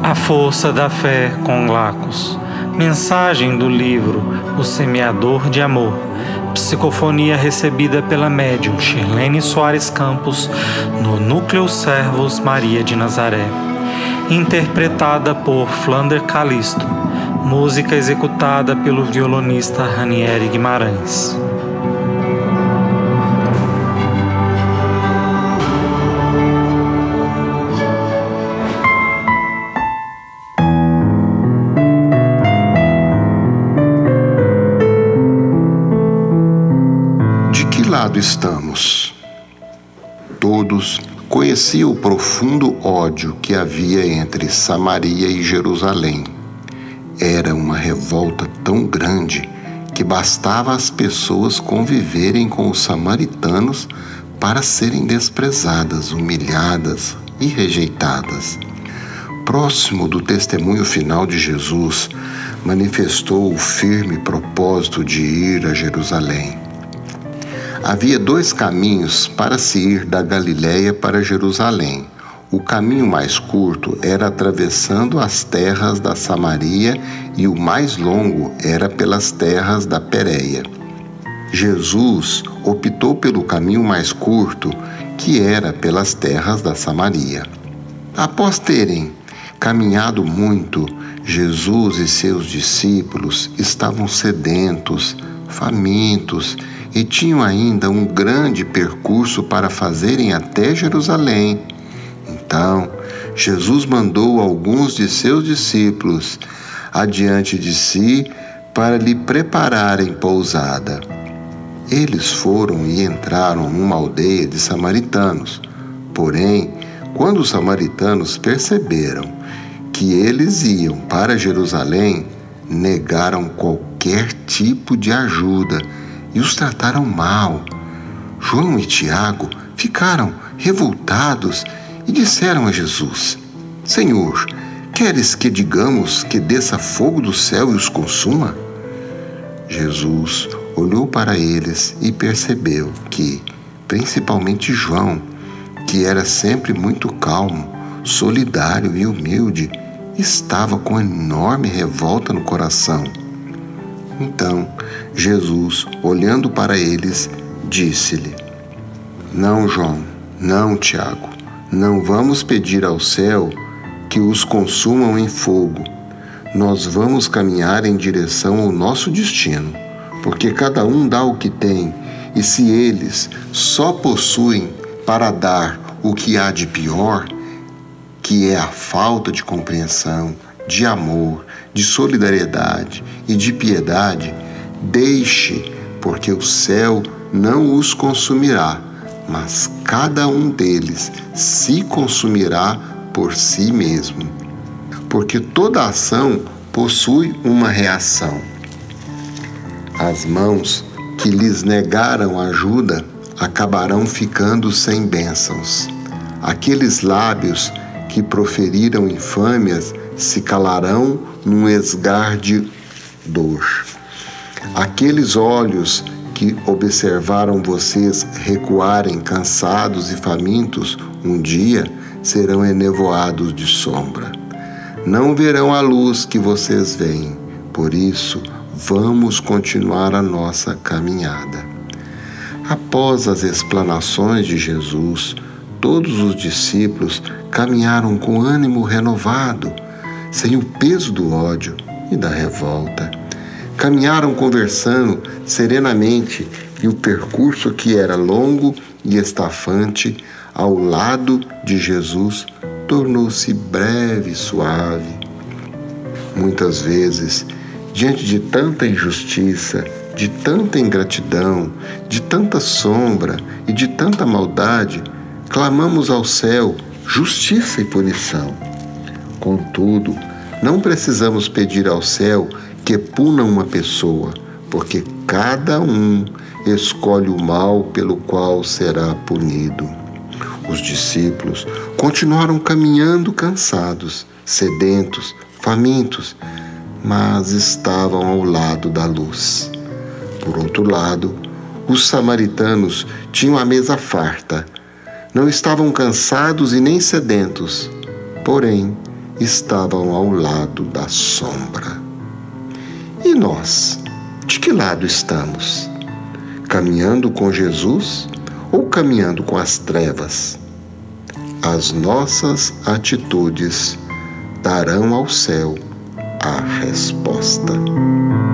A força da fé com Glacos. Mensagem do livro O Semeador de Amor. Psicofonia recebida pela médium Shirlene Soares Campos no Núcleo Servos Maria de Nazaré. Interpretada por Flander Calisto. Música executada pelo violonista Ranieri Guimarães. Lado estamos. Todos conheciam o profundo ódio que havia entre Samaria e Jerusalém. Era uma revolta tão grande que bastava às pessoas conviverem com os samaritanos para serem desprezadas, humilhadas e rejeitadas. Próximo do testemunho final de Jesus, manifestou o firme propósito de ir a Jerusalém. Havia dois caminhos para se ir da Galiléia para Jerusalém. O caminho mais curto era atravessando as terras da Samaria e o mais longo era pelas terras da Pérea. Jesus optou pelo caminho mais curto, que era pelas terras da Samaria. Após terem caminhado muito, Jesus e seus discípulos estavam sedentos, famintos, e tinham ainda um grande percurso para fazerem até Jerusalém. Então, Jesus mandou alguns de seus discípulos adiante de si para lhe prepararem pousada. Eles foram e entraram numa aldeia de samaritanos. Porém, quando os samaritanos perceberam que eles iam para Jerusalém, negaram qualquer tipo de ajuda e os trataram mal. João e Tiago ficaram revoltados e disseram a Jesus: Senhor, queres que digamos que desça fogo do céu e os consuma? Jesus olhou para eles e percebeu que, principalmente João, que era sempre muito calmo, solidário e humilde, estava com enorme revolta no coração. Então, Jesus, olhando para eles, disse-lhe: Não, João, não, Tiago, não vamos pedir ao céu que os consumam em fogo. Nós vamos caminhar em direção ao nosso destino, porque cada um dá o que tem, e se eles só possuem para dar o que há de pior, que é a falta de compreensão, de amor, de solidariedade e de piedade, deixe, porque o céu não os consumirá, mas cada um deles se consumirá por si mesmo. Porque toda ação possui uma reação. As mãos que lhes negaram ajuda acabarão ficando sem bênçãos. Aqueles lábios que proferiram infâmias se calarão num esgar de dor. Aqueles olhos que observaram vocês recuarem cansados e famintos, um dia serão enevoados de sombra. Não verão a luz que vocês veem, por isso vamos continuar a nossa caminhada. Após as explanações de Jesus, todos os discípulos caminharam com ânimo renovado, sem o peso do ódio e da revolta. Caminharam conversando serenamente e o percurso, que era longo e estafante, ao lado de Jesus, tornou-se breve e suave. Muitas vezes, diante de tanta injustiça, de tanta ingratidão, de tanta sombra e de tanta maldade, clamamos ao céu justiça e punição. Contudo, não precisamos pedir ao céu que puna uma pessoa, porque cada um escolhe o mal pelo qual será punido. Os discípulos continuaram caminhando cansados, sedentos, famintos, mas estavam ao lado da luz. Por outro lado, os samaritanos tinham a mesa farta. Não estavam cansados e nem sedentos, porém estavam ao lado da sombra. E nós, de que lado estamos? Caminhando com Jesus ou caminhando com as trevas? As nossas atitudes darão ao céu a resposta.